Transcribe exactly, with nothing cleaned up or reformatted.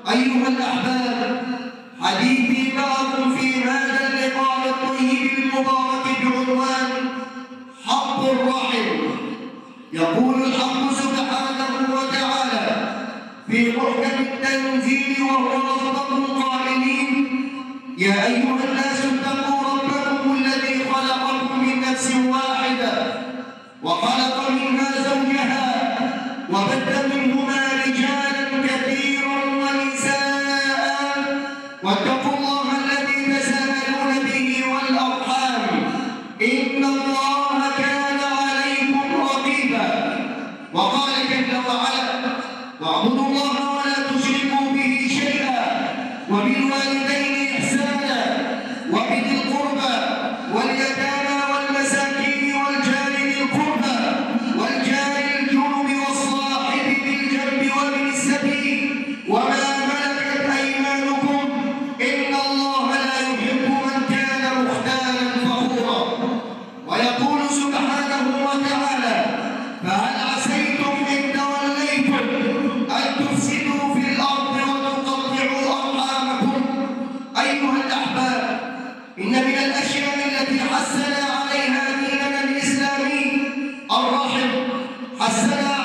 أيها الأحباب، حديثي معكم في هذا اللقاء الطيب المبارك بعنوان حق الرحم. يقول الحق سبحانه وتعالى في محكم التنزيل وهو أصدق القائلين: يا أيها الناس اتقوا ربكم الذي خلقكم من نفس واحدة وخلق منها زوجها وبث منهما رجالا كثيرا ونساء واتقوا الله الذي تساءلون به والأرحام إن الله كان عليكم رقيبا. وقال جل وعلا: واعبدوا الله ولا تشركوا به شيئا وبالوالدين إحسانا وبذي القربى واليتامى والمساكين والجار ذي القربى والجار الجنب والصاحب بالجنب وابن السبيل وما ملكت أيمانكم إن الله لا يحب من كان مختالا فخورا. ويقول سبحانه وتعالى: فهل عسيتم إن توليتم أن تفسدوا في الأرض وتقطعوا أرحامكم؟ أيها الأحباب، إن من الأشياء التي حثنا عليها ديننا الإسلامي الرحم. حثنا